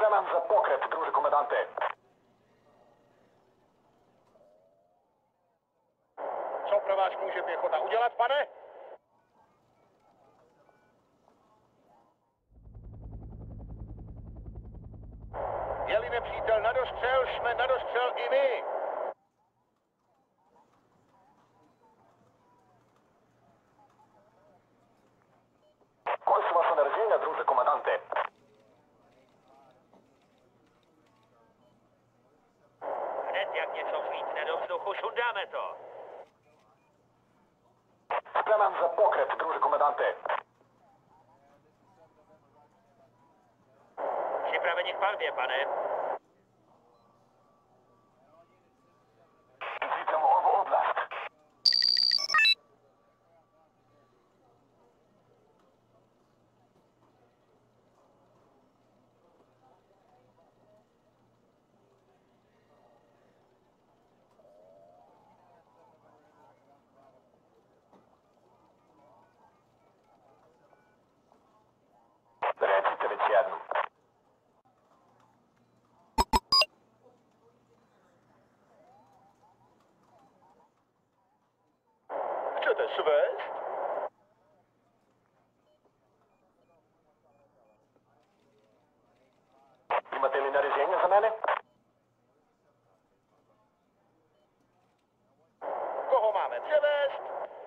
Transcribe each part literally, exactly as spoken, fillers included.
Spremám za pokret, druže komandante. Co pro vás může pěchota udělat, pane? Je-li nepřítel na dostřel, jsme na dostřel i my. Koji su vaša naređenja, druže komandante? Hned jak něco vlítne do vzduchu, šundáme to. Spremám za pokret, druže komandante. Připraveni k palbě, pane. Vidimo ovu oblast. Recite već jednu. Chcete svést? Imate li naređenja za mene? Koho máme převést?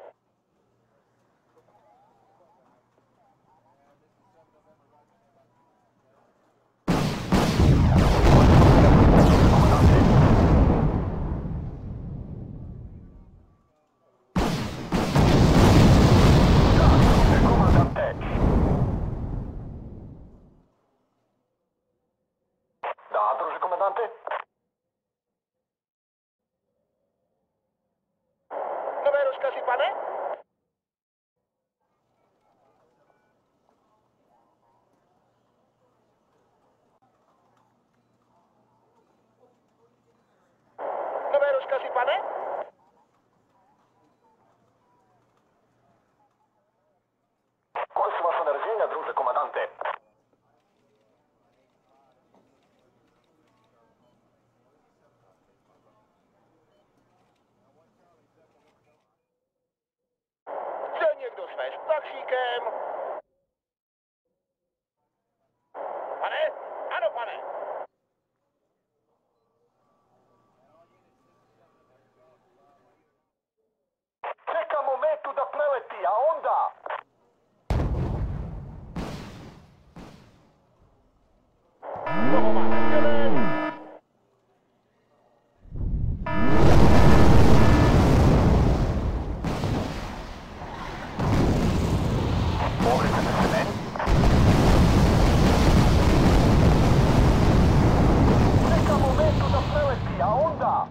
Komandante. Da, druže komandante? Nové rozkazy, pane? Nové rozkazy, pane? Koji su vaša naređenja, druže komandante? Chce někdo svést taxíkem? Pane? Ano, pane. Čekamo metu da preleti, a onda... Koho máme převést? Obrite se meni. Čekamo metu da preleti, a onda...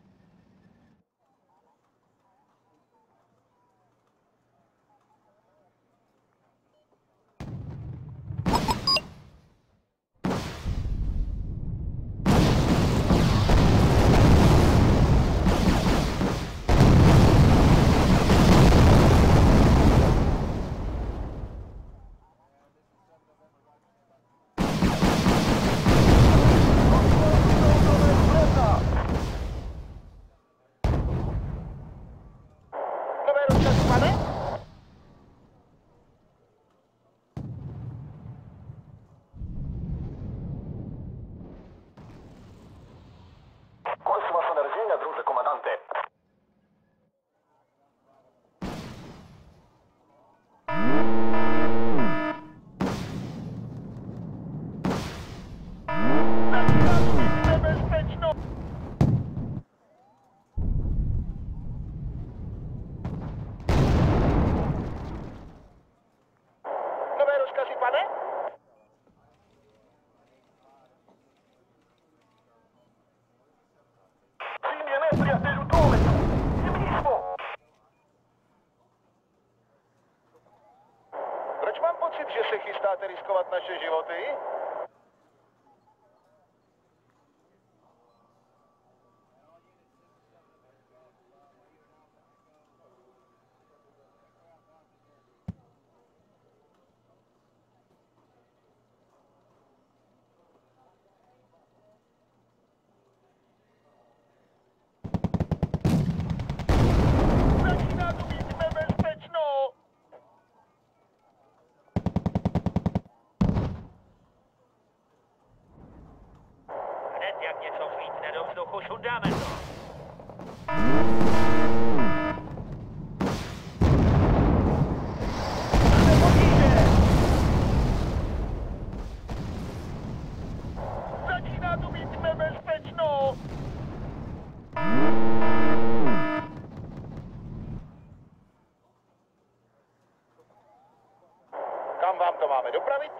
Nové rozkazy, pane? Koji su vaša naređenja, druže komandante? Nebezpečno! Nové rozkazy, pane? Čim je neprijatelj u dometu? I mi smo! Proč mám pocit, že se chystáte riskovat naše životy? něco svítne do vzduchu, šundáme to. Máme potíže! Začíná to být nebezpečno! Kam vám to máme dopravit?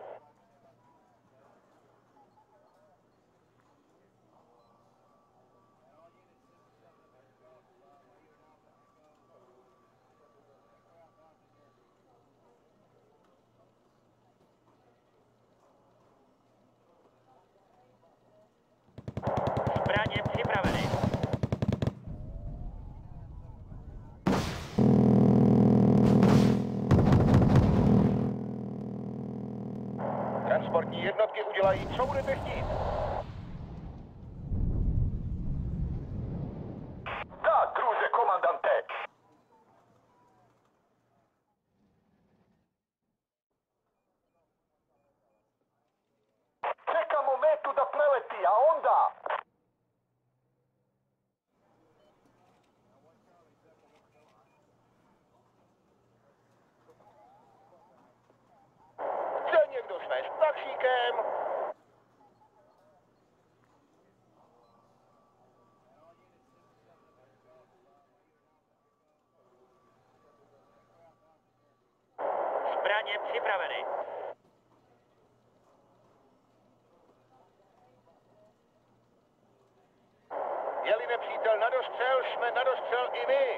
Zbraně připraveny. Transportní jednotky udělají, co budete chtít. Da, druže komandante. Čekamo metu da preleti, a onda... Chce někdo svést taxíkem? Zbraně připraveny. Je-li nepřítel na dostřel, jsme na dostřel i my.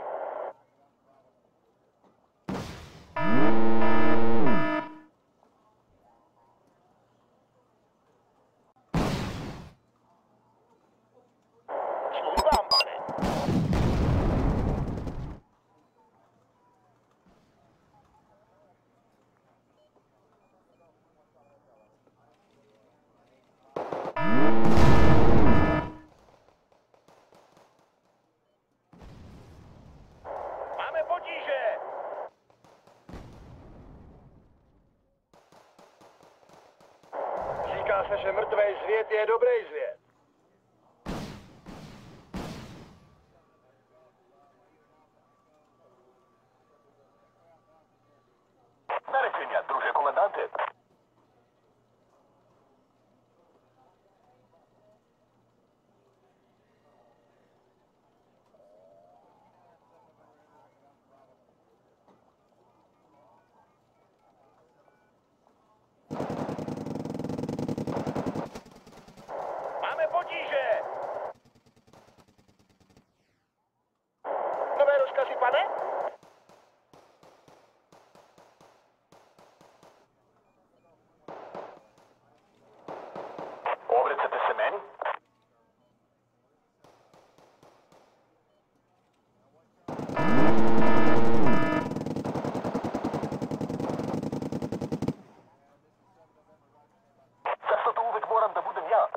Smůj vám, pane. Máme potíže! Říká se, že mrtvý svět je dobrý svět. Naređenja, druže komandante. Máme potíže! Nové rozkazy, pane? Obraćate se meni? Zašto to uvek moram da budem ja?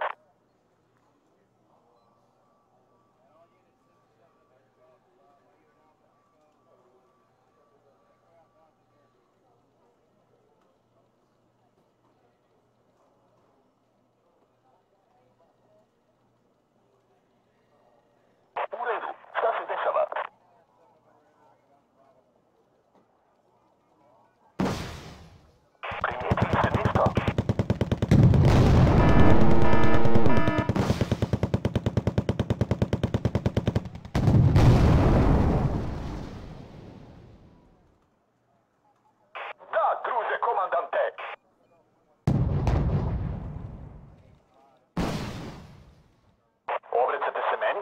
U redu, šta se dešava? Primijetili ste nešto? Da, druže komandante. Obraćate se meni?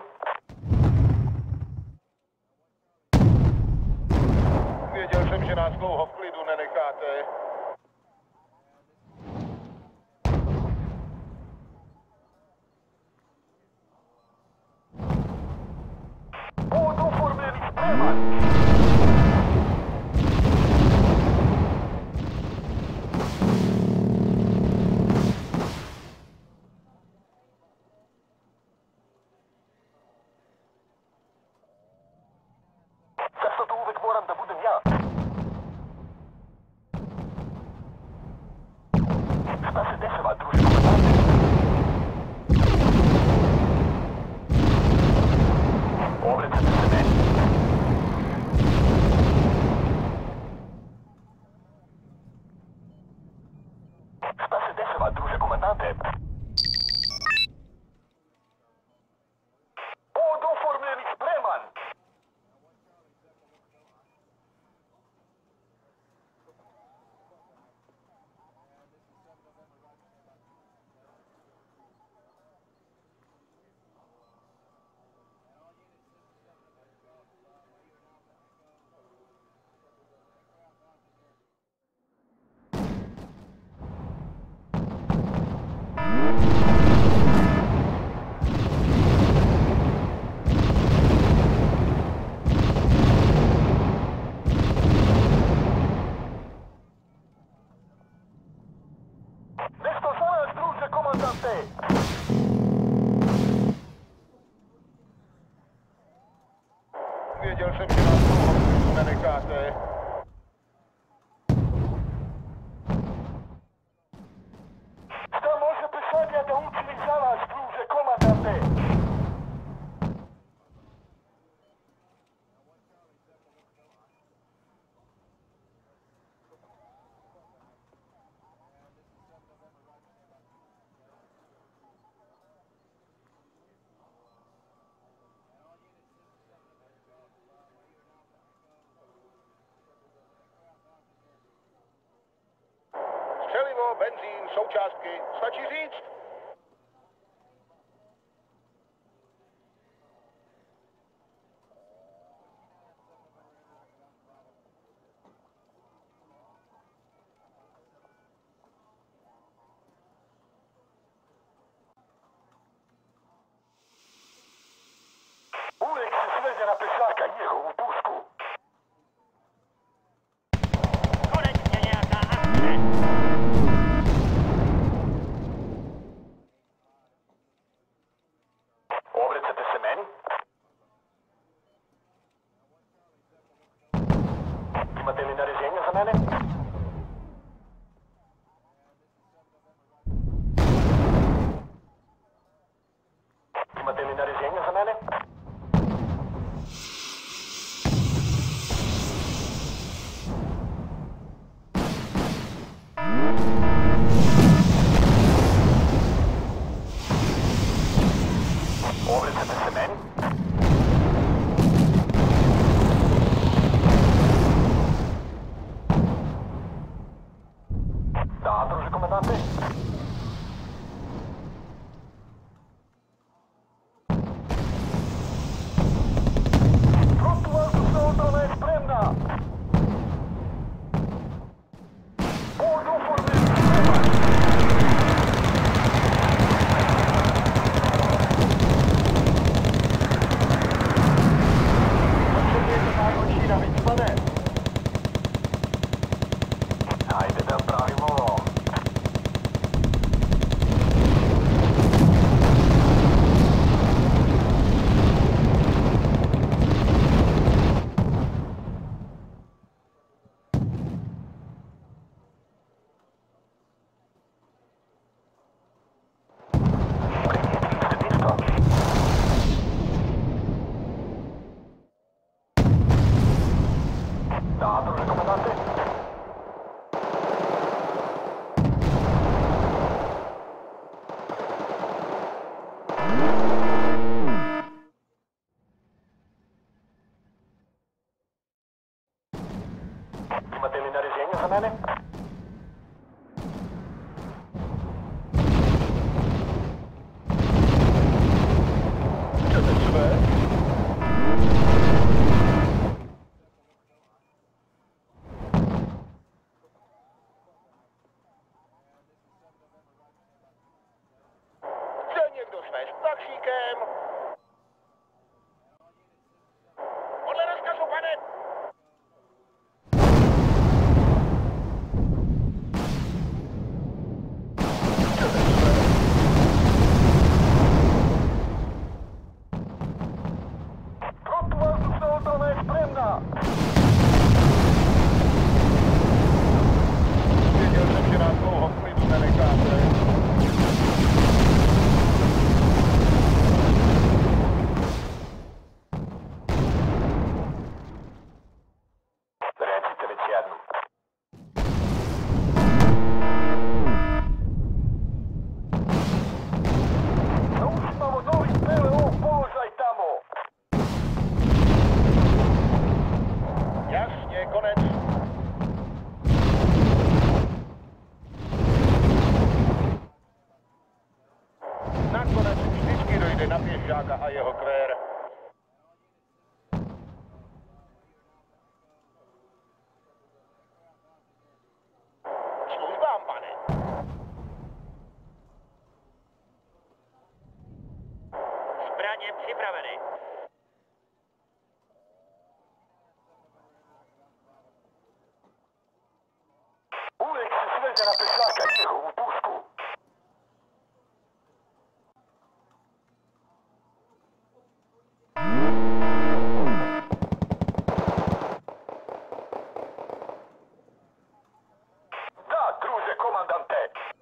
Věděl jsem, že nás dlouho v klidu nenecháte. Pod oformljeni spreman! Zašto to uvek moram da budem ja? Šta se dešava, druže komandante? benzín, součástky. Stačí říct? Ulrik si svedie na pešáka jehovú pušku. Konečně nějaká akce. Obracate se meni? Imate li naređenja za mene? Imate li naređenja za mene? Obracate se meni? Da, druže komandante? Protivvazdušna odbrana je spremna! Pod ufornim spreman! Hajde da pravimo ovo. Primijetili ste ništa? Da, druže komandante? Imate li naređenja za mene? Chcete sve? Chce někdo svést taxíkem? Podle rozkazu, pane! Protivvazdušna odbrana je spremna! Věděl jsem, že nás dlouho v klidu nenecháte. Recite već jednu. Zauzimamo novi P V O položaj tamo! Jasně, konec. Nakonec vždycky dojde na pěšáka a jeho kvér. Službám, pane. Zbraně připraveny. Ulrik si svedie na pešáka jehovú pušku. Da, druže komandante!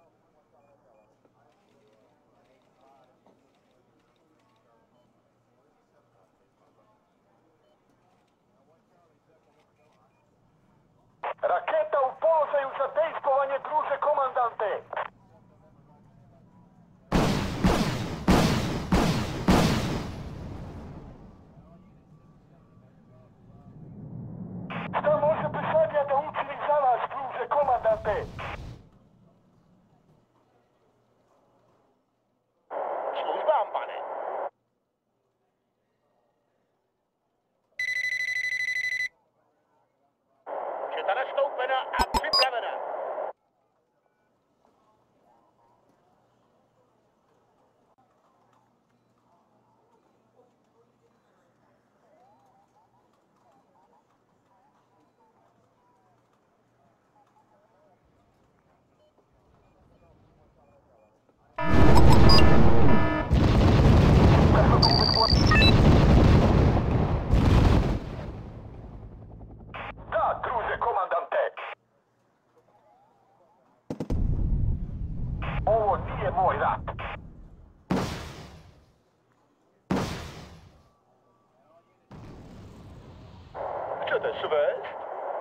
Raketa u položaju za dejstvovanje, druže komandante! Šta može Besadija da učini za vas, druže komandante? Chcete svést?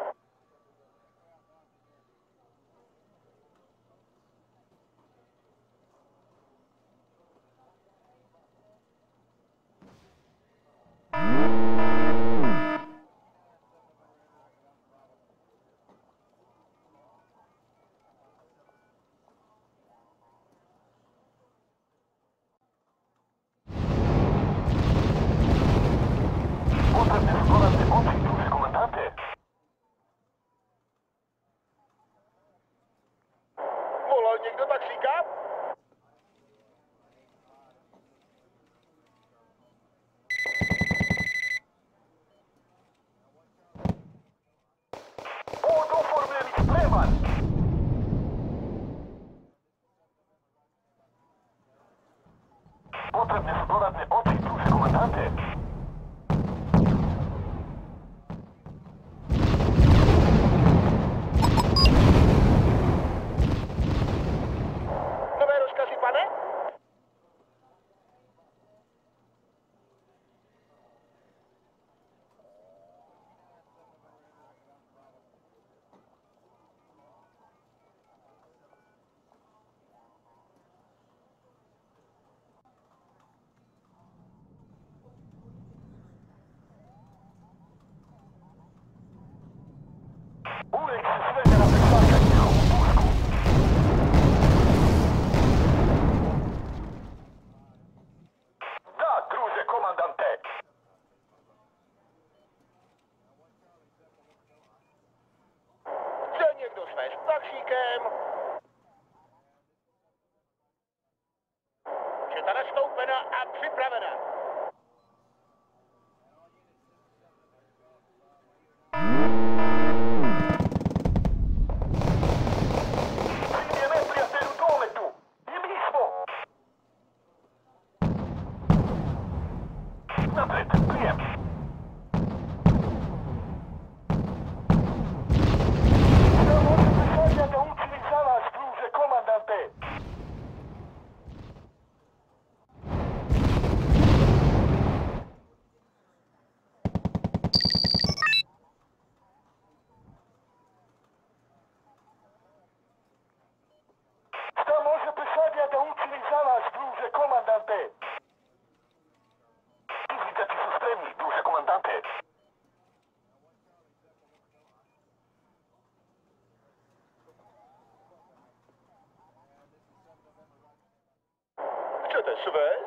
Potrebne su dodatne moći, druže komandante. Volal někdo taxíka? Pod oformljeni spreman. Potrebne su dodatne moći, druže komandante. Nové rozkazy, pane? Uvijek se svede na presakanje njihovu pušku. Da, druže komandante. Chce někdo svést taxíkem? Četa nastoupena a připravena. Prim je neprijatelj u dometu. I mi smo. Napred, prijem. Šta možete sada da učini za vas, druže komandante? Šta može Pesadija da učini za vas, druže komandante? Izviđači su spremni, druže komandante. Chcete svést?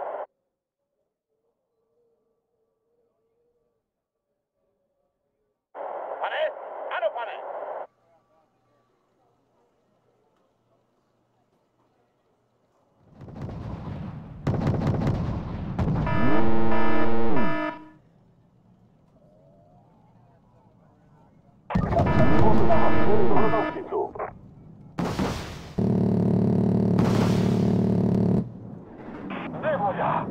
Pane? Ano, pane. Nevolja!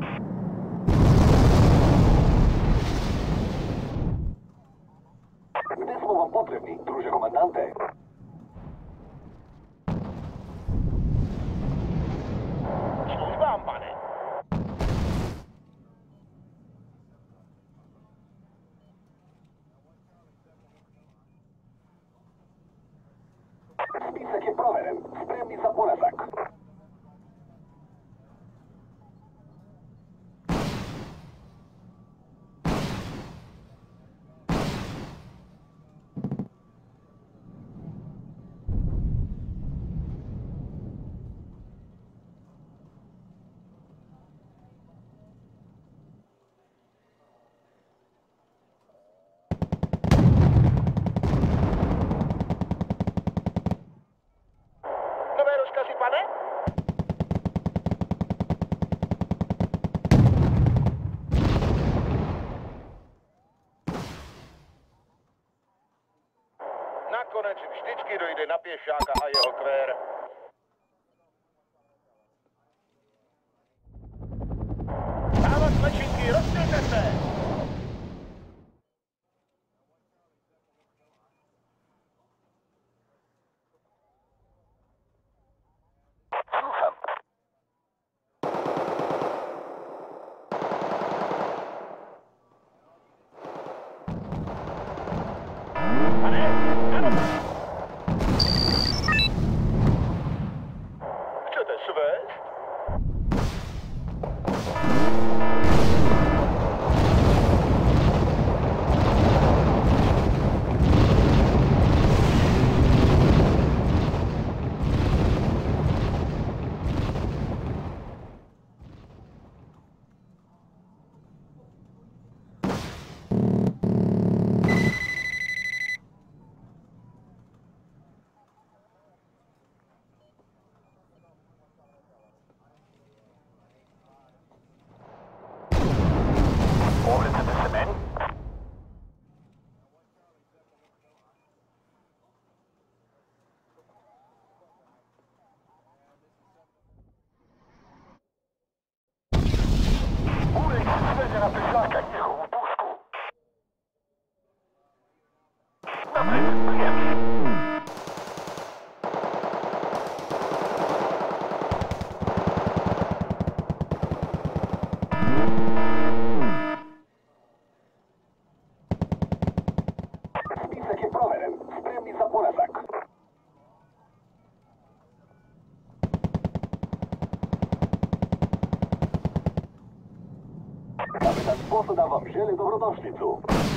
Gde smo vam potrebni, druže komandante? Službám, pane. Spisak je proveren. Spremni za polazak. Nové rozkazy, pane? Nakonec vždycky dojde na pěšáka a jeho kvér. Dávat mlečinky, rozdělte se! Slušam. Pane, ano. Chcete svést? Over to the cement. Ulej si svede na pesáka nechovú pušku. Napřed, prijem. Spísek je proveren. Spremný za porazak. Kapitan posada vám želi dobrodošlicu.